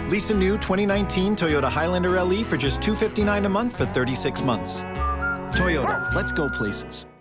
Lease a new 2019 Toyota Highlander LE for just $259 a month for 36 months. Toyota, let's go places.